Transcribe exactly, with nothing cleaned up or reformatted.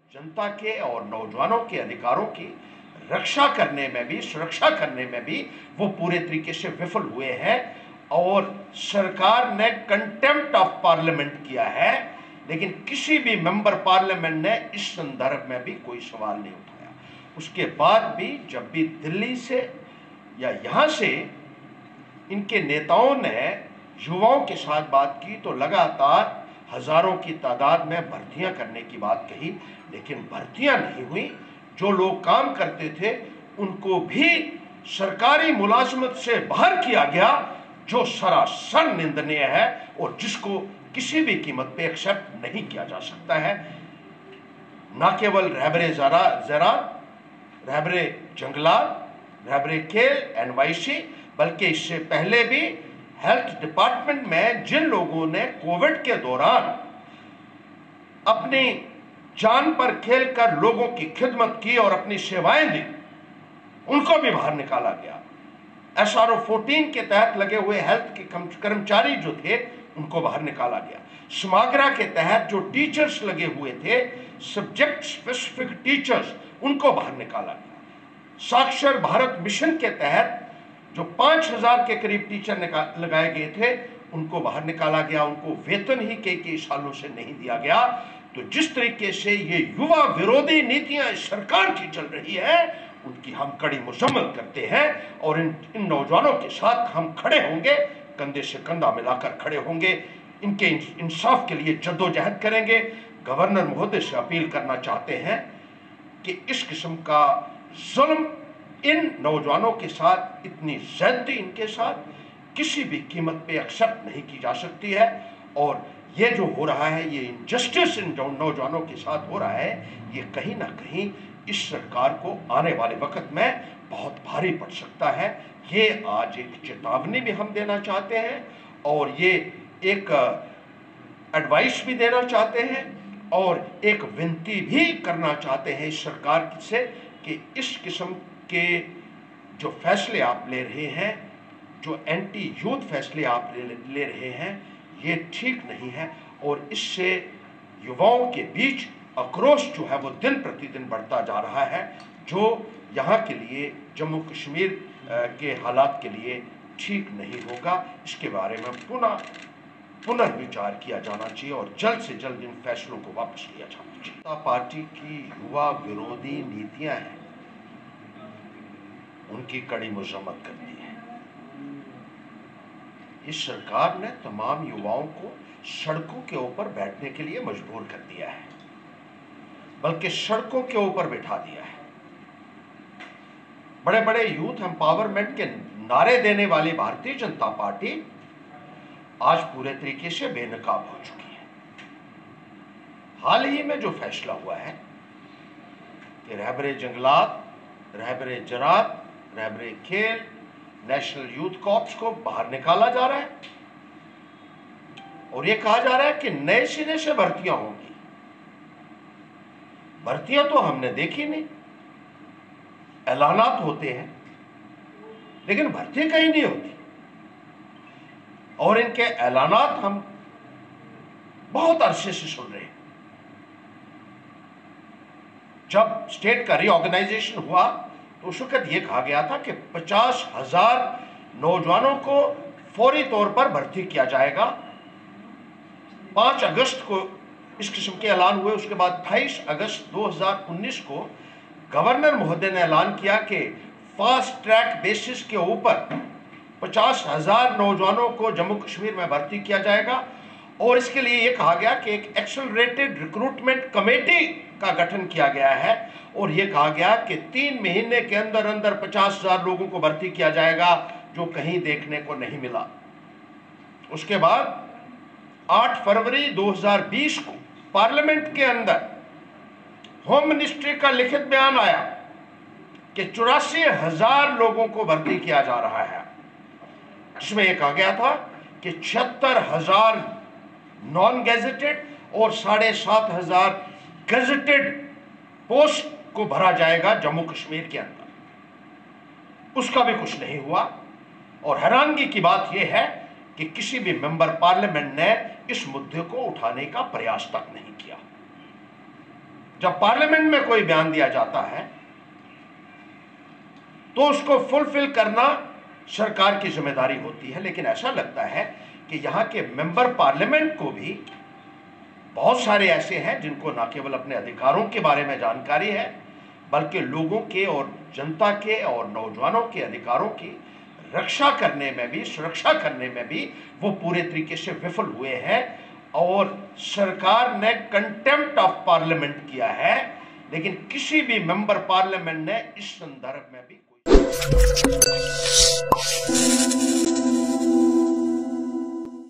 जनता के और नौजवानों के अधिकारों की रक्षा करने में भी, सुरक्षा करने में भी वो पूरे तरीके से विफल हुए हैं और सरकार ने कंटेम्प्ट ऑफ पार्लियामेंट किया है, लेकिन किसी भी मेंबर पार्लियामेंट ने इस संदर्भ में भी कोई सवाल नहीं उठाया। उसके बाद भी जब भी दिल्ली से या यहाँ से इनके नेताओं ने युवाओं के साथ बात की तो लगातार हजारों की तादाद में भर्तियां करने की बात कही, लेकिन भर्तियां नहीं हुई। जो लोग काम करते थे उनको भी सरकारी मुलाजमत से बाहर किया गया, जो सरासर निंदनीय है और जिसको किसी भी कीमत पे एक्सेप्ट नहीं किया जा सकता है। न केवल रहबरे ज़रात, रहबरे जंगलात, रहबरे खेल, एनवाईसी, बल्कि इससे पहले भी हेल्थ डिपार्टमेंट में जिन लोगों ने कोविड के दौरान अपनी जान पर खेलकर लोगों की खिदमत की और अपनी सेवाएं दी, उनको भी बाहर निकाला गया। एस आर ओ फोर्टीन के तहत लगे हुए हेल्थ के कर्मचारी जो थे उनको बाहर निकाला गया। समाग्रा के तहत जो टीचर्स लगे हुए थे, सब्जेक्ट स्पेसिफिक टीचर्स, उनको बाहर निकाला गया। साक्षर भारत मिशन के तहत जो पांच हजार के करीब टीचर लगाए गए थे उनको बाहर निकाला गया, उनको वेतन ही कई कई सालों से नहीं दिया गया। तो जिस तरीके से ये युवा विरोधी नीतियां सरकार की चल रही है उनकी हम कड़ी मजम्मत करते हैं और इन इन नौजवानों के साथ हम खड़े होंगे, कंधे से कंधा मिलाकर खड़े होंगे, इनके इंसाफ के लिए जद्दोजहद करेंगे। गवर्नर महोदय से अपील करना चाहते हैं कि इस किस्म का जुल्म इन नौजवानों के साथ, इतनी ज्यादती इनके साथ किसी भी कीमत पे एक्सेप्ट नहीं की जा सकती है। और ये जो हो रहा है, ये इनजस्टिस इन नौजवानों के साथ हो रहा है, ये कहीं ना कहीं इस सरकार को आने वाले वक्त में बहुत भारी पड़ सकता है। ये आज एक चेतावनी भी हम देना चाहते हैं और ये एक एडवाइस भी देना चाहते हैं और एक विनती भी करना चाहते हैं इस सरकार से कि इस किस्म के जो फैसले आप ले रहे हैं, जो एंटी यूथ फैसले आप ले, ले रहे हैं, ये ठीक नहीं है और इससे युवाओं के बीच आक्रोश जो है वो दिन प्रतिदिन बढ़ता जा रहा है, जो यहाँ के लिए, जम्मू कश्मीर के हालात के लिए ठीक नहीं होगा। इसके बारे में पुनः पुनर्विचार किया जाना चाहिए और जल्द से जल्द इन फैसलों को वापस लिया जाना चाहिए। जनता पार्टी की युवा विरोधी नीतियां हैं, उनकी कड़ी मजम्मत करती है। इस सरकार ने तमाम युवाओं को सड़कों के ऊपर बैठने के लिए मजबूर कर दिया है, बल्कि सड़कों के ऊपर बिठा दिया है। बड़े बड़े यूथ एम्पावरमेंट के नारे देने वाली भारतीय जनता पार्टी आज पूरे तरीके से बेनकाब हो चुकी है। हाल ही में जो फैसला हुआ है कि रहबरे जंगलात, रहबरे ज़रात, रहबरे खेल, नेशनल यूथ कॉर्प्स को बाहर निकाला जा रहा है और यह कहा जा रहा है कि नए सिरे से भर्तियां होंगी। भर्तियां तो हमने देखी नहीं, ऐलानात होते हैं लेकिन भर्ती कहीं नहीं होती और इनके ऐलानात हम बहुत अरसे से सुन रहे हैं। जब स्टेट का रीऑर्गेनाइजेशन हुआ तो उस वक्त यह कहा गया था कि पचास हजार नौजवानों को फौरी तौर पर भर्ती किया जाएगा। पांच अगस्त को इस किस्म के ऐलान हुए। उसके बाद अट्ठाईस अगस्त दो हज़ार उन्नीस को गवर्नर महोदय ने ऐलान किया कि फास्ट ट्रैक बेसिस के ऊपर पचास हजार नौजवानों को जम्मू कश्मीर में भर्ती किया जाएगा और इसके लिए यह कहा गया कि एक एक्सेलरेटेड रिक्रूटमेंट कमेटी का गठन किया गया है और यह कहा गया कि तीन महीने के अंदर अंदर पचास हजार लोगों को भर्ती किया जाएगा, जो कहीं देखने को नहीं मिला। उसके बाद आठ फरवरी दो हज़ार बीस को पार्लियामेंट के अंदर होम मिनिस्ट्री का लिखित बयान आया कि चौरासी हजार लोगों को भर्ती किया जा रहा है, जिसमें यह कहा गया था कि छिहत्तर हजार नॉन गैजेटेड और साढ़े सात हजार गैजेटेड पोस्ट को भरा जाएगा जम्मू कश्मीर के अंदर। उसका भी कुछ नहीं हुआ और हैरानगी की बात यह है कि किसी भी मेंबर पार्लियामेंट ने इस मुद्दे को उठाने का प्रयास तक नहीं किया। जब पार्लियामेंट में कोई बयान दिया जाता है तो उसको फुलफिल करना सरकार की जिम्मेदारी होती है। लेकिन ऐसा लगता है कि यहां के मेंबर पार्लियामेंट को भी बहुत सारे ऐसे हैं जिनको न केवल अपने अधिकारों के बारे में जानकारी है, बल्कि लोगों के और जनता के और नौजवानों के अधिकारों की रक्षा करने में भी, सुरक्षा करने में भी वो पूरे तरीके से विफल हुए हैं। और सरकार ने कंटेम्प्ट ऑफ पार्लियामेंट किया है, लेकिन किसी भी मेंबर पार्लियामेंट ने इस संदर्भ में भी कोई